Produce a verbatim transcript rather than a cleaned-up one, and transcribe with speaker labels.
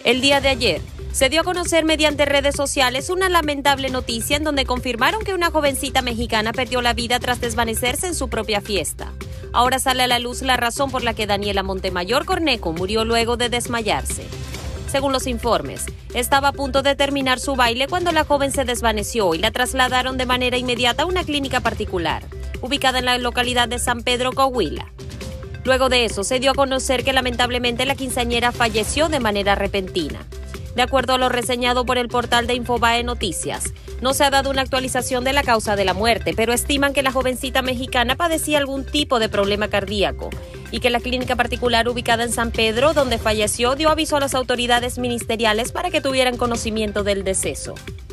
Speaker 1: El día de ayer se dio a conocer mediante redes sociales una lamentable noticia en donde confirmaron que una jovencita mexicana perdió la vida tras desvanecerse en su propia fiesta. Ahora sale a la luz la razón por la que Daniela Montemayor Cornejo murió luego de desmayarse. Según los informes, estaba a punto de terminar su baile cuando la joven se desvaneció y la trasladaron de manera inmediata a una clínica particular, ubicada en la localidad de San Pedro, Coahuila. Luego de eso, se dio a conocer que lamentablemente la quinceañera falleció de manera repentina. De acuerdo a lo reseñado por el portal de Infobae Noticias, no se ha dado una actualización de la causa de la muerte, pero estiman que la jovencita mexicana padecía algún tipo de problema cardíaco y que la clínica particular ubicada en San Pedro, donde falleció, dio aviso a las autoridades ministeriales para que tuvieran conocimiento del deceso.